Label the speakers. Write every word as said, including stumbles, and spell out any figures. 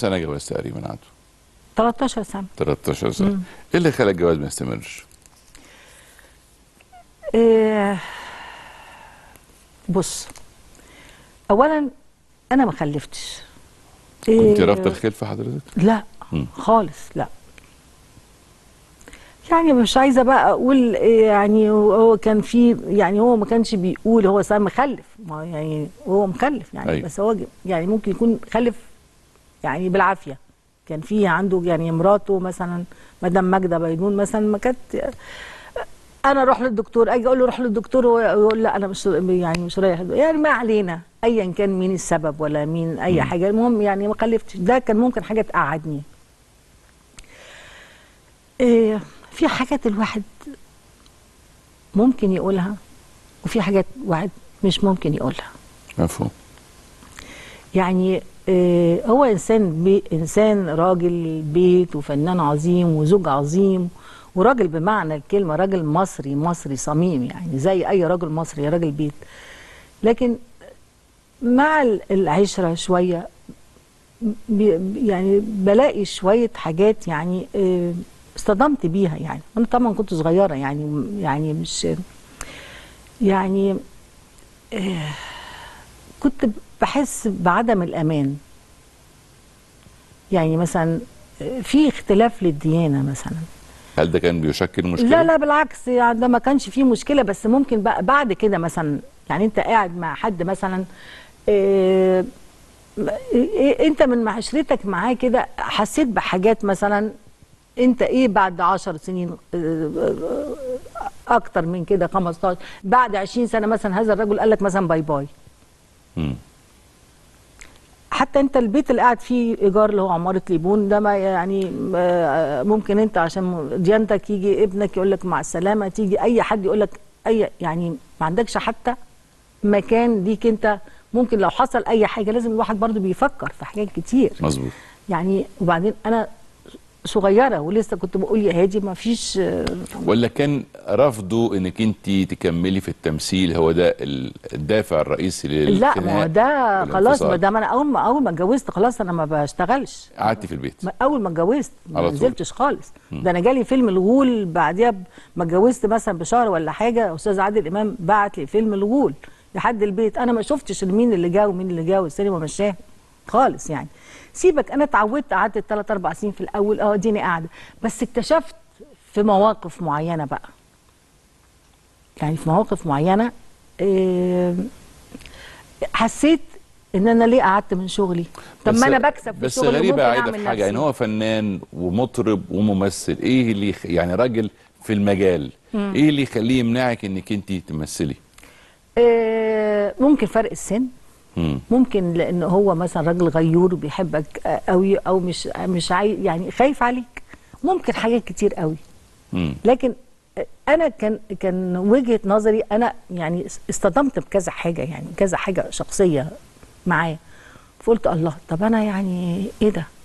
Speaker 1: سنه جواز تقريبا عدوا؟
Speaker 2: تلتاشر سنه.
Speaker 1: تلتاشر سنه. مم. ايه اللي خلى الجواز ما يستمرش؟
Speaker 2: إيه بص، اولا انا ما خلفتش.
Speaker 1: إيه كنت رافضه الخلفه حضرتك؟
Speaker 2: لا مم. خالص لا. يعني مش عايزه بقى اقول يعني هو كان في، يعني هو ما كانش بيقول هو صار مخلف، ما يعني هو مخلف يعني. أيوة. بس هو يعني ممكن يكون خلف يعني بالعافيه. كان في عنده يعني مراته مثلا مدام ماجده بينون مثلا، ما كانت انا اروح للدكتور، اجي اقول له روح للدكتور ويقول لا انا مش يعني مش رايح، يعني ما علينا ايا كان مين السبب ولا مين اي م. حاجه، المهم يعني ما خلفتش. ده كان ممكن حاجه تقعدني. إيه في حاجات الواحد ممكن يقولها وفي حاجات واحد مش ممكن يقولها.
Speaker 1: مفهوم.
Speaker 2: يعني إيه هو انسان بي انسان راجل بيت وفنان عظيم وزوج عظيم وراجل بمعنى الكلمه، راجل مصري مصري صميم يعني زي اي راجل مصري، راجل بيت. لكن مع العشره شويه يعني بلاقي شويه حاجات يعني إيه اصطدمت بيها. يعني انا طبعا كنت صغيره يعني يعني مش يعني إيه كنت بحس بعدم الامان. يعني مثلا في اختلاف للديانه مثلا.
Speaker 1: هل ده كان بيشكل مشكله؟
Speaker 2: لا لا بالعكس، يعني ده ما كانش فيه مشكله، بس ممكن بقى بعد كده مثلا يعني انت قاعد مع حد مثلا إيه إيه انت من معاشرتك معاه كده حسيت بحاجات مثلا، انت ايه بعد عشر سنين اكتر من كده خمستاشر بعد عشرين سنه مثلا هذا الرجل قال لك مثلا باي باي. امم حتى انت البيت اللي قاعد فيه ايجار اللي هو عماره ليبون ده، ما يعني ممكن انت عشان ديانتك يجي ابنك يقول لك مع السلامه، تيجي اي حد يقول لك اي، يعني ما عندكش حتى مكان ليك انت. ممكن لو حصل اي حاجه لازم الواحد برضو بيفكر في حاجات كتير.
Speaker 1: مظبوط.
Speaker 2: يعني وبعدين انا صغيره ولسه كنت بقول يا هادي ما فيش.
Speaker 1: ولا كان رفضه انك انت تكملي في التمثيل هو ده الدافع الرئيسي للخناق؟
Speaker 2: لا ما هو ده خلاص، ما دام انا اول ما اول ما اتجوزت خلاص انا ما بشتغلش.
Speaker 1: قعدتي في البيت
Speaker 2: اول ما اتجوزت ما نزلتش خالص. م. ده انا جالي فيلم الغول بعديها ما اتجوزت مثلا بشهر ولا حاجه، استاذ عادل امام بعت لي فيلم الغول لحد البيت. انا ما شفتش مين اللي جا ومين اللي جا والسينما مشاه خالص. يعني سيبك، انا اتعودت، قعدت ثلاث اربع سنين في الاول اه اديني قاعده، بس اكتشفت في مواقف معينه بقى، يعني في مواقف معينه إيه حسيت ان انا ليه قعدت من شغلي؟ طب ما انا بكسب في الشغل.
Speaker 1: بس غريبه عايده في حاجه، يعني هو فنان ومطرب وممثل، ايه اللي يعني راجل في المجال، مم. ايه اللي يخليه يمنعك انك انت تمثلي؟
Speaker 2: إيه ممكن فرق السن، مم. ممكن لان هو مثلا راجل غيور وبيحبك قوي، او مش مش عاي يعني خايف عليك، ممكن حاجات كتير قوي. مم. لكن انا كان كان وجهه نظري انا يعني اصطدمت بكذا حاجه، يعني كذا حاجه شخصيه معاه، فقلت الله طب انا يعني ايه ده؟